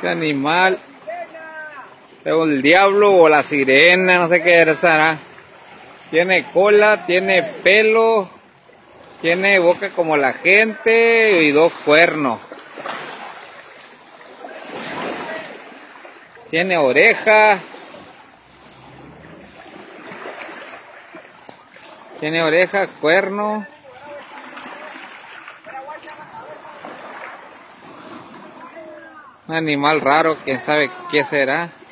Este animal es el diablo o la sirena, no sé qué será. Tiene cola, tiene pelo, tiene boca como la gente y dos cuernos. Tiene oreja. Tiene oreja, cuerno. Un animal raro, quién sabe qué será.